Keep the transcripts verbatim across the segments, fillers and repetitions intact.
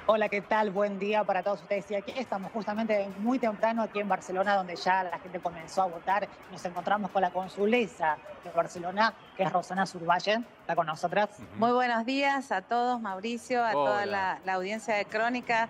Hola, ¿qué tal? Buen día para todos ustedes. Y aquí estamos justamente muy temprano aquí en Barcelona, donde ya la gente comenzó a votar. Nos encontramos con la consulesa de Barcelona, que es Rosana Survallen. ¿Está con nosotras? Ujú. Muy buenos días a todos, Mauricio, a toda Hola. la, la audiencia de Crónica.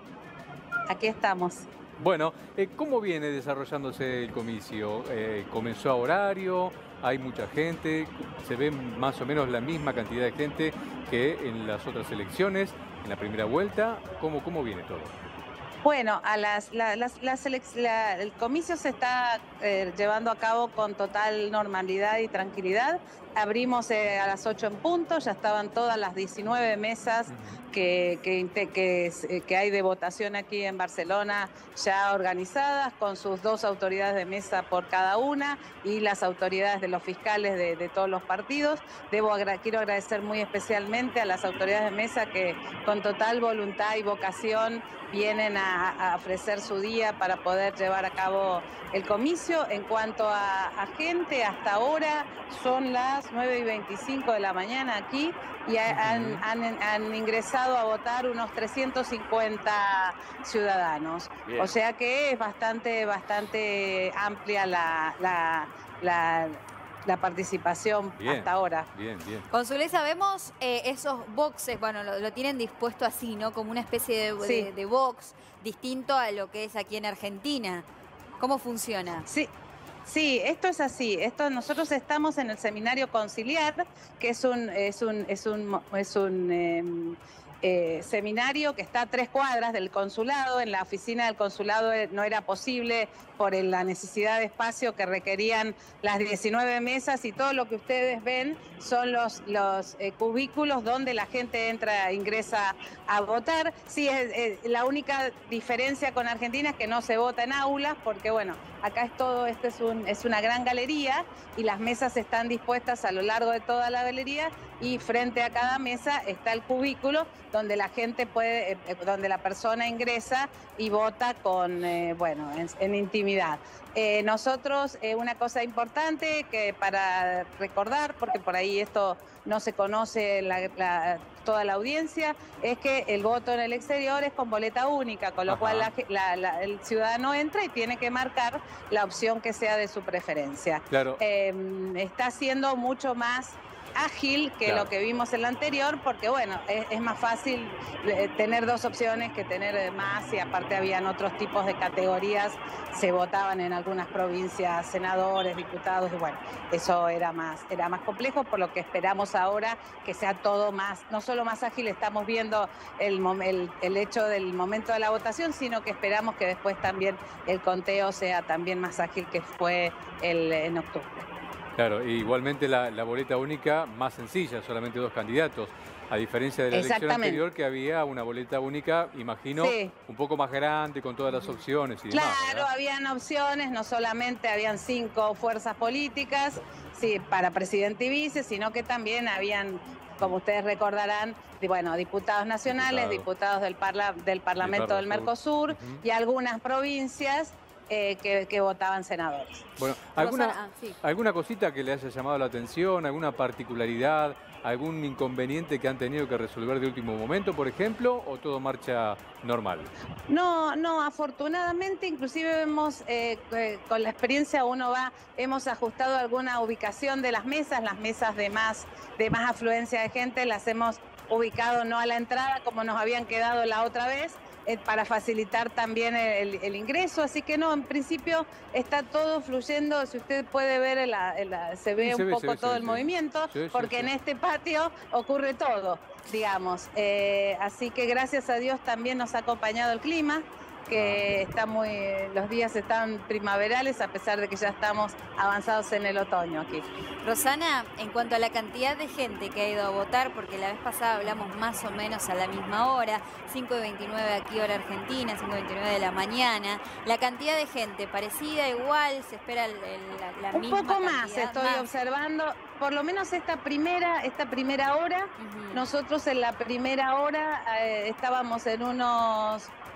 Aquí estamos. Bueno, eh, ¿cómo viene desarrollándose el comicio? Eh, ¿comenzó a horario? ¿Hay mucha gente? ¿Se ve más o menos la misma cantidad de gente que en las otras elecciones, en la primera vuelta? ¿Cómo, cómo viene todo? Bueno, a las, la- las- las elec- la- el comicio se está eh, llevando a cabo con total normalidad y tranquilidad. Abrimos eh, a las ocho en punto, ya estaban todas las diecinueve mesas Ujú. que, que, inte- que es- eh, que hay de votación aquí en Barcelona ya organizadas, con sus dos autoridades de mesa por cada una y las autoridades de los fiscales de, de todos los partidos. Debo agra- quiero agradecer muy especialmente a las autoridades de mesa que con total voluntad y vocación vienen a, a ofrecer su día para poder llevar a cabo el comicio. En cuanto a, a gente, hasta ahora son las nueve y veinticinco de la mañana aquí y ha- han, Ujú. han- han ingresado a votar unos trescientos cincuenta ciudadanos. O Bien, sea que es bastante, bastante amplia la, la, la, la participación bien, hasta ahora. bien, bien. Consulesa, vemos eh, esos boxes, bueno, lo, lo tienen dispuesto así, ¿no? Como una especie de, Sí. de- de box distinto a lo que es aquí en Argentina. ¿Cómo funciona? Sí, sí, esto es así. Esto, nosotros estamos en el seminario conciliar, que es un, es un, es un, mo- es un em, eh, seminario que está a tres cuadras del consulado. En la oficina del consulado eh, no era posible por el- la necesidad de espacio que requerían las diecinueve mesas, y todo lo que ustedes ven son los, los eh, cubículos donde la gente entra, ingresa a votar. Sí, es, es- la única diferencia con Argentina es que no se vota en aulas, porque bueno, acá es todo, esto es, un, es una gran galería y las mesas están dispuestas a lo largo de toda la galería, y frente a cada mesa está el cubículo donde la gente puede, eh, eh, donde la persona ingresa y vota con, eh, bueno, en, en intimidad. Eh, nosotros, eh, una cosa importante que para recordar, porque por ahí esto no se conoce la- la- toda la audiencia, es que el voto en el exterior es con boleta única, con lo Ajá. cual la ge- la- la- el ciudadano entra y tiene que marcar la opción que sea de su preferencia. Claro, Eh, está siendo mucho más ágil que Claro. lo que vimos en la anterior, porque bueno, es, es más fácil eh, tener dos opciones que tener eh, más, y aparte habían otros tipos de categorías, se votaban en algunas provincias senadores, diputados, y bueno, eso era más, era más complejo, por lo que esperamos ahora que sea todo más, no solo más ágil, estamos viendo el, mom- el, el hecho del momento de la votación, sino que esperamos que después también el conteo sea también más ágil que fue el, en octubre. claro. Y igualmente la, la boleta única más sencilla, solamente dos candidatos. A diferencia de la elección Exactamente. anterior, que había una boleta única, imagino, Sí. un poco más grande, con todas las opciones y demás, Claro, ¿verdad? habían opciones, no solamente habían cinco fuerzas políticas, sí, para presidente y vice, sino que también habían, como ustedes recordarán, di- bueno, diputados nacionales, Diputado. diputados del, parla- del Parlamento del Mercosur. Mercosur, Ujú. y algunas provincias eh, que, que votaban senadores. Bueno, ¿alguna, Rosana, ah, sí. ¿alguna cosita que le haya llamado la atención, alguna particularidad, algún inconveniente que han tenido que resolver de último momento, por ejemplo, o todo marcha normal? No, no, afortunadamente, inclusive hemos, eh, eh, con la experiencia uno va, hemos ajustado alguna ubicación de las mesas, las mesas de más, de más afluencia de gente, las hemos ubicado no a la entrada como nos habían quedado la otra vez, eh, para facilitar también el, el ingreso, así que no, en principio está todo fluyendo. Si usted puede ver, la- la- se ve Sí, se un ve, se poco ve, se todo ve, el se ve. movimiento, Sí, sí, porque sí. en este patio ocurre todo, digamos. Eh, así que gracias a Dios también nos ha acompañado el clima, que está muy, los días están primaverales, a pesar de que ya estamos avanzados en el otoño aquí. Rosana, en cuanto a la cantidad de gente que ha ido a votar, porque la vez pasada hablamos más o menos a la misma hora, cinco y veintinueve aquí hora argentina, cinco y veintinueve de la mañana, la cantidad de gente parecida, igual, se espera el- el- la, la Un misma poco más cantidad? estoy Más. observando, por lo menos esta primera, esta primera hora. Ujú. Nosotros en la primera hora eh, estábamos en unos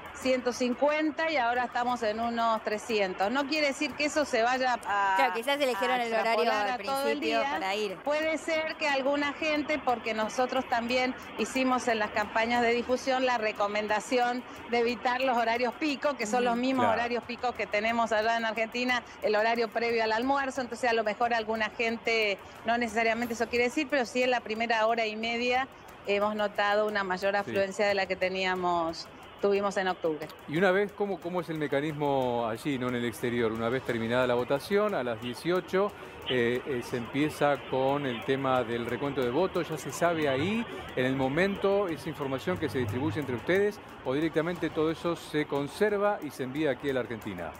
ciento cincuenta y ahora estamos en unos trescientos. No quiere decir que eso se vaya a... Claro, quizás eligieron el horario al principio para ir. Puede ser que alguna gente, porque nosotros también hicimos en las campañas de difusión la recomendación de evitar los horarios pico, que son los mismos claro. horarios picos que tenemos allá en Argentina, el horario previo al almuerzo, entonces a lo mejor alguna gente, no necesariamente eso quiere decir, pero sí en la primera hora y media hemos notado una mayor afluencia sí. de la que teníamos... tuvimos en octubre. Y una vez, ¿cómo, cómo es el mecanismo allí, no en el exterior? Una vez terminada la votación, a las dieciocho, eh, eh, se empieza con el tema del recuento de votos. ¿Ya se sabe ahí, en el momento, esa información que se distribuye entre ustedes? ¿O directamente todo eso se conserva y se envía aquí a la Argentina?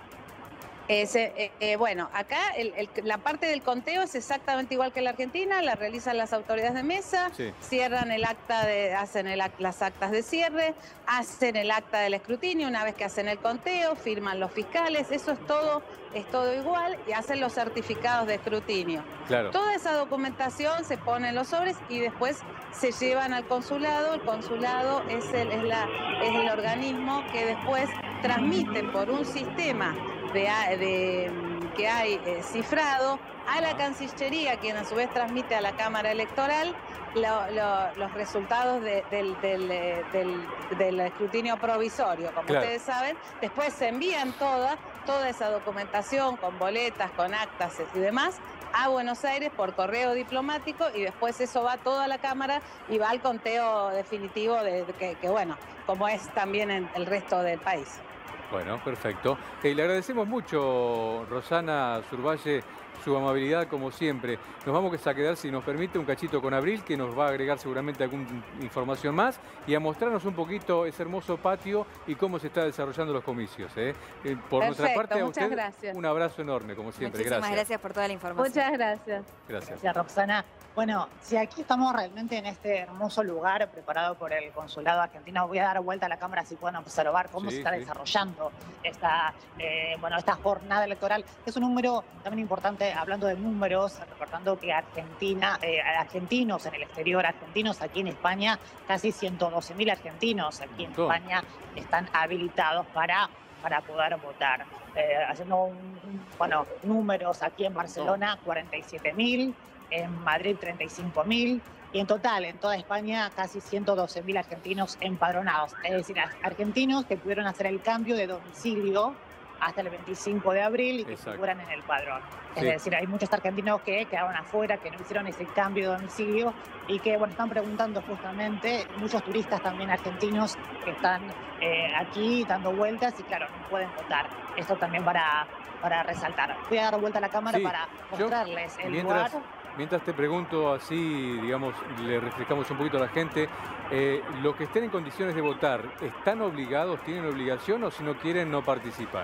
Eh, se, eh, eh, bueno, acá el, el, la parte del conteo es exactamente igual que en la Argentina, la realizan las autoridades de mesa, sí. cierran el acta, de, hacen el, las actas de cierre, hacen el acta del escrutinio, una vez que hacen el conteo, firman los fiscales, eso es todo, es todo igual, y hacen los certificados de escrutinio. Claro. Toda esa documentación se pone en los sobres y después se llevan al consulado. El consulado es el, es la, es el organismo que después transmite por un sistema De, de, que hay eh, cifrado a la Cancillería, quien a su vez transmite a la Cámara Electoral lo, lo, los resultados de, del, del, del, del escrutinio provisorio. Como claro. ustedes saben, después se envían toda, toda esa documentación con boletas, con actas y demás a Buenos Aires por correo diplomático y después eso va toda la Cámara y va al conteo definitivo de, de que, que, bueno, como es también en el resto del país. Bueno, perfecto. Eh, le agradecemos mucho, Rosana Survalle, su amabilidad como siempre. Nos vamos a quedar, si nos permite, un cachito con Abril, que nos va a agregar seguramente alguna información más y a mostrarnos un poquito ese hermoso patio y cómo se está desarrollando los comicios. ¿eh? Eh, por Perfecto, nuestra parte, a muchas usted gracias. Un abrazo enorme, como siempre. Muchísimas gracias. gracias por toda la información. Muchas gracias. Gracias. Gracias, Roxana. Bueno, si aquí estamos realmente en este hermoso lugar preparado por el Consulado Argentino, voy a dar vuelta a la cámara si pueden observar cómo sí, se está sí. desarrollando esta, eh, bueno, esta jornada electoral. Es un número también importante, hablando de números, recordando que Argentina, eh, argentinos en el exterior, argentinos aquí en España, casi ciento doce mil argentinos aquí en Todo. España están habilitados para, para poder votar. Eh, haciendo un, un, bueno, números aquí en Barcelona, cuarenta y siete mil. En Madrid treinta y cinco mil y en total en toda España casi ciento doce mil argentinos empadronados, es decir, argentinos que pudieron hacer el cambio de domicilio hasta el veinticinco de abril y que Exacto. figuran en el padrón. Es Sí. decir, hay muchos argentinos que quedaron afuera, que no hicieron ese cambio de domicilio y que, bueno, están preguntando justamente, muchos turistas también argentinos que están eh, aquí dando vueltas y, claro, no pueden votar. Esto también para, para resaltar. Voy a dar vuelta a la cámara Sí. para mostrarles Yo, el mientras, lugar. Mientras te pregunto así, digamos, le refrescamos un poquito a la gente, eh, los que estén en condiciones de votar, ¿están obligados, tienen obligación o si no quieren no participan?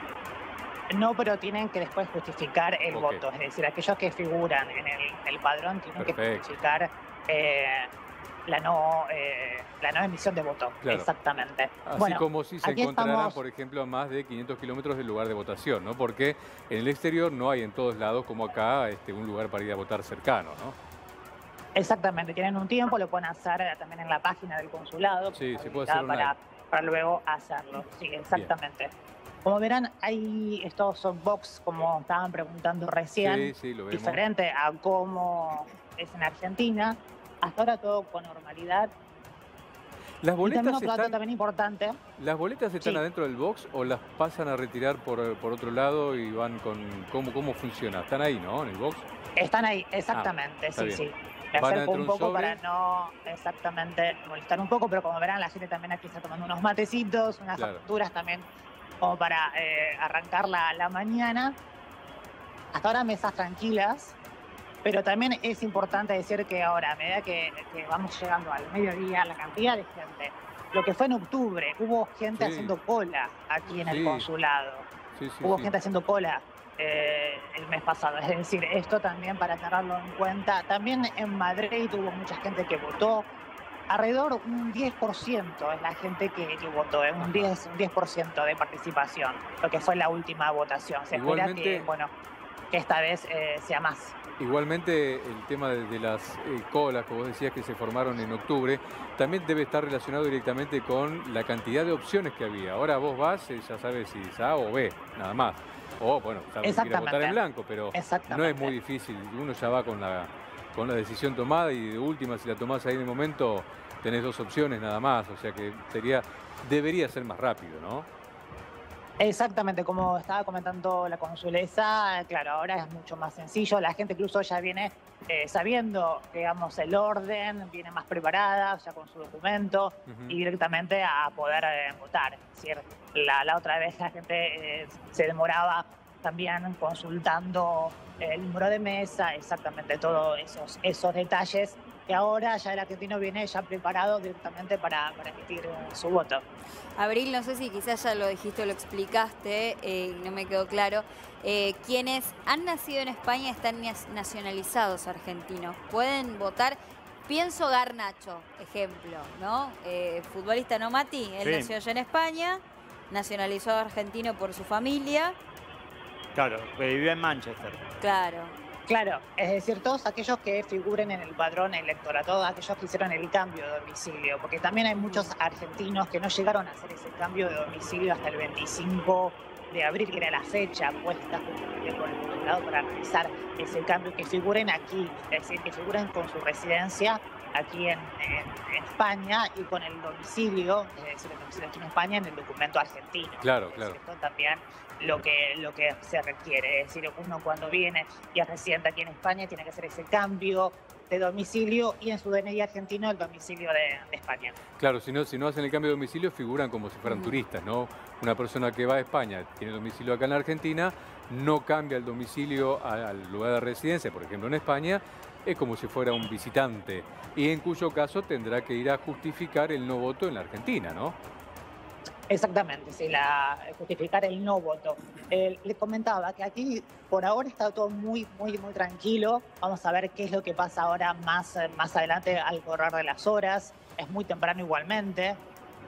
No, pero tienen que después justificar el Okay. voto. Es decir, aquellos que figuran en el, el padrón tienen Perfecto. que justificar eh, la, no, eh, la no emisión de voto. Claro. Exactamente. Así bueno, como si se aquí encontrarán, estamos... por ejemplo, a más de quinientos kilómetros del lugar de votación, ¿no? Porque en el exterior no hay en todos lados, como acá, este, un lugar para ir a votar cercano, ¿no? Exactamente. Tienen un tiempo, lo pueden hacer también en la página del consulado. Sí, se puede hacer para, online. para luego hacerlo. Sí, exactamente. Bien. Como verán, hay estos softbox, como estaban preguntando recién, sí, sí, lo vemos. Diferente a cómo es en Argentina. Hasta ahora todo con normalidad. Las Y boletas también otro dato están, también importante. ¿Las boletas están Sí. adentro del box o las pasan a retirar por, por otro lado y van con... ¿Cómo, cómo funciona? ¿Están ahí, no? ¿En el box? Están ahí, exactamente, Ah, está sí, bien. sí. Me Van acerco adentro un un poco sobre. para no exactamente molestar un poco, pero como verán, la gente también aquí está tomando unos matecitos, unas Claro. facturas también, como para eh, arrancar la, la mañana. Hasta ahora mesas tranquilas, pero también es importante decir que ahora, a medida que, que vamos llegando al mediodía, la cantidad de gente, lo que fue en octubre, hubo gente Sí. haciendo cola aquí en Sí. el consulado. Sí, sí, Hubo sí. gente haciendo cola eh, el mes pasado. Es decir, esto también para tenerlo en cuenta. También en Madrid hubo mucha gente que votó. Alrededor un diez por ciento es la gente que, que votó, ¿eh? un diez por ciento de participación, lo que fue la última votación. Se espera Igualmente, que, bueno... que esta vez eh, sea más. Igualmente el tema de, de las eh, colas, como vos decías, que se formaron en octubre, también debe estar relacionado directamente con la cantidad de opciones que había. Ahora vos vas, eh, ya sabes si es A o B, nada más. O bueno, sabes que quieres votar en blanco, pero no es muy difícil. Uno ya va con la, con la decisión tomada y de última, si la tomás ahí en el momento, tenés dos opciones nada más. O sea que sería, debería ser más rápido, ¿no? Exactamente, como estaba comentando la consulesa, claro, ahora es mucho más sencillo, la gente incluso ya viene eh, sabiendo, digamos, el orden, viene más preparada, ya con su documento, uh-huh. y directamente a poder eh, votar. Es decir, la, la otra vez la gente eh, se demoraba también consultando el número de mesa, exactamente todos esos, esos detalles, que ahora ya el argentino viene ya preparado directamente para, para emitir uh, su voto. Abril, no sé si quizás ya lo dijiste o lo explicaste, eh, no me quedó claro. Eh, quienes han nacido en España están nacionalizados argentinos. Pueden votar. Pienso Garnacho, ejemplo, ¿no? Eh, futbolista no Mati, él sí. nació allá en España, nacionalizado argentino por su familia. Claro, que vivió en Manchester. Claro. Claro, es decir, todos aquellos que figuren en el padrón electoral, todos aquellos que hicieron el cambio de domicilio, porque también hay muchos argentinos que no llegaron a hacer ese cambio de domicilio hasta el veinticinco de abril, que era la fecha puesta justamente por el consulado para realizar ese cambio, que figuren aquí, es decir, que figuren con su residencia aquí en, en, en España y con el domicilio, es decir, el domicilio aquí en España en el documento argentino. Claro, claro. Esto también lo que, lo que se requiere, es decir, uno cuando viene y es residente aquí en España tiene que hacer ese cambio de domicilio y en su D N I argentino el domicilio de, de España. Claro, si no, si no hacen el cambio de domicilio figuran como si fueran mm. turistas, ¿no? Una persona que va a España, tiene domicilio acá en la Argentina, no cambia el domicilio al lugar de residencia, por ejemplo en España, es como si fuera un visitante y en cuyo caso tendrá que ir a justificar el no voto en la Argentina, ¿no? Exactamente, sí, la, justificar el no voto. Eh, le comentaba que aquí por ahora está todo muy, muy, muy tranquilo. Vamos a ver qué es lo que pasa ahora más, más adelante al correr de las horas. Es muy temprano igualmente.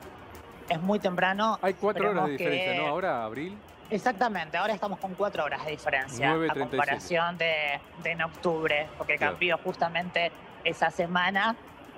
Es muy temprano. Hay cuatro horas de diferencia, que... ¿no? Ahora, Abril. Exactamente, ahora estamos con cuatro horas de diferencia a comparación de, de en octubre, porque claro. cambió justamente esa semana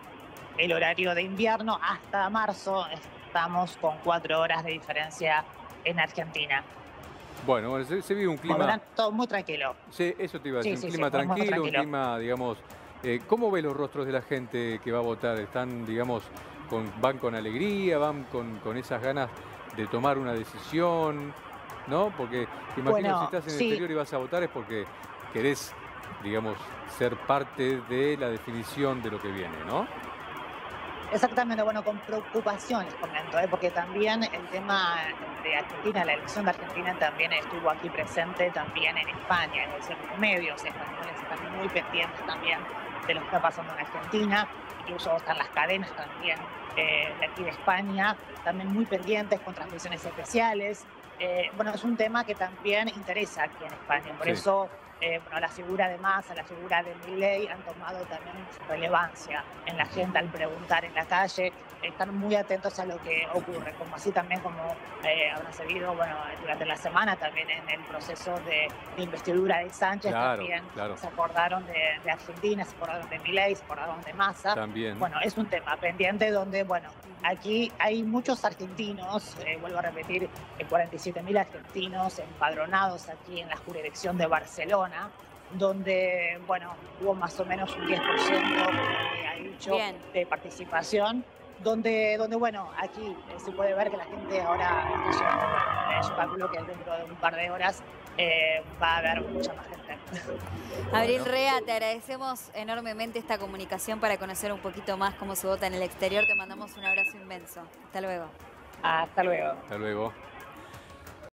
el horario de invierno hasta marzo. Estamos con cuatro horas de diferencia en Argentina. Bueno, se, se vive un clima... Bueno, todo muy tranquilo. Sí, eso te iba a decir, sí, un sí, clima sí, tranquilo, tranquilo, un clima, digamos... Eh, ¿Cómo ve los rostros de la gente que va a votar? ¿Están, digamos, con, van con alegría, van con, con esas ganas de tomar una decisión? ¿No? Porque te imagino, bueno, si estás en el sí. exterior y vas a votar es porque querés, digamos, ser parte de la definición de lo que viene, ¿no? Exactamente, bueno, con preocupación les comento, ¿eh? porque también el tema de Argentina, la elección de Argentina también estuvo aquí presente también en España, es decir, los medios españoles están muy pendientes también de lo que está pasando en Argentina, incluso están las cadenas también eh, de aquí de España, también muy pendientes con transmisiones especiales. Eh, bueno, es un tema que también interesa aquí en España, por sí. eso eh, bueno, la figura de Massa, la figura de Milei han tomado también relevancia en la gente al preguntar en la calle, están muy atentos a lo que ocurre, como así también como eh, habrán seguido bueno, durante la semana también en el proceso de, de investidura de Sánchez, claro, también claro. se acordaron de, de Argentina, se acordaron de Milei, se acordaron de Massa. También. Bueno, es un tema pendiente donde, bueno, aquí hay muchos argentinos, eh, vuelvo a repetir, cuarenta y siete mil argentinos empadronados aquí en la jurisdicción de Barcelona, donde, bueno, hubo más o menos un diez por ciento, como ha dicho, Bien. de participación, donde, donde, bueno, aquí eh, se puede ver que la gente ahora está llegando, bueno, yo calculo que dentro de un par de horas eh, va a haber mucha más gente. Abril bueno. Rea, te agradecemos enormemente esta comunicación para conocer un poquito más cómo se vota en el exterior. Te mandamos un abrazo inmenso. Hasta luego. Hasta luego. Hasta luego.